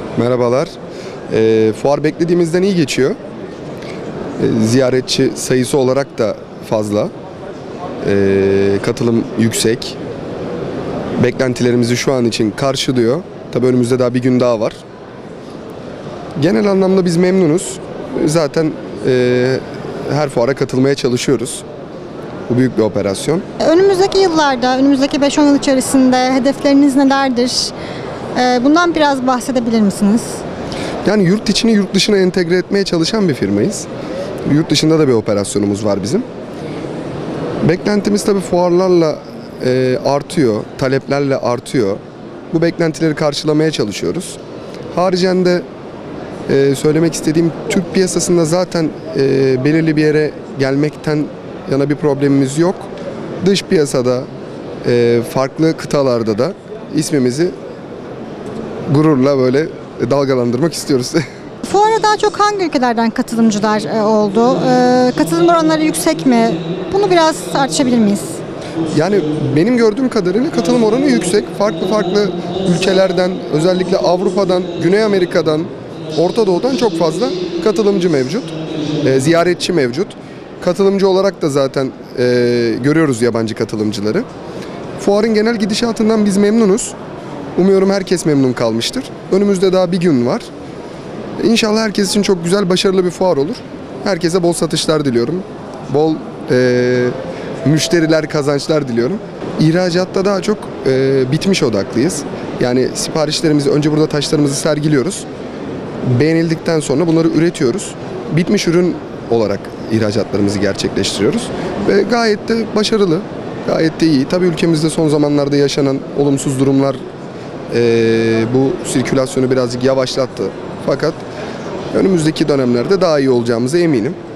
Merhabalar. Fuar beklediğimizden iyi geçiyor. Ziyaretçi sayısı olarak da fazla. Katılım yüksek. Beklentilerimizi şu an için karşılıyor. Tabii önümüzde daha bir gün daha var. Genel anlamda biz memnunuz. Zaten her fuara katılmaya çalışıyoruz. Bu büyük bir operasyon. Önümüzdeki yıllarda, önümüzdeki 5-10 yıl içerisinde hedefleriniz nelerdir? Bundan biraz bahsedebilir misiniz? Yani yurt içini yurt dışına entegre etmeye çalışan bir firmayız. Yurt dışında da bir operasyonumuz var bizim. Beklentimiz tabii fuarlarla artıyor, taleplerle artıyor. Bu beklentileri karşılamaya çalışıyoruz. Haricen de söylemek istediğim, Türk piyasasında zaten belirli bir yere gelmekten yana bir problemimiz yok. Dış piyasada, farklı kıtalarda da ismimizi gururla böyle dalgalandırmak istiyoruz. Fuara daha çok hangi ülkelerden katılımcılar oldu? Katılım oranları yüksek mi? Bunu biraz tartışabilir miyiz? Yani benim gördüğüm kadarıyla katılım oranı yüksek. Farklı ülkelerden, özellikle Avrupa'dan, Güney Amerika'dan, Orta Doğu'dan çok fazla katılımcı mevcut. Ziyaretçi mevcut. Katılımcı olarak da zaten görüyoruz yabancı katılımcıları. Fuarın genel gidişatından biz memnunuz. Umuyorum herkes memnun kalmıştır. Önümüzde daha bir gün var. İnşallah herkes için çok güzel, başarılı bir fuar olur. Herkese bol satışlar diliyorum. Bol müşteriler, kazançlar diliyorum. İhracatta daha çok bitmiş odaklıyız. Yani siparişlerimizi, önce burada taşlarımızı sergiliyoruz. Beğenildikten sonra bunları üretiyoruz. Bitmiş ürün olarak ihracatlarımızı gerçekleştiriyoruz. Ve gayet de başarılı, gayet de iyi. Tabii ülkemizde son zamanlarda yaşanan olumsuz durumlar bu sirkülasyonu birazcık yavaşlattı. Fakat önümüzdeki dönemlerde daha iyi olacağımıza eminim.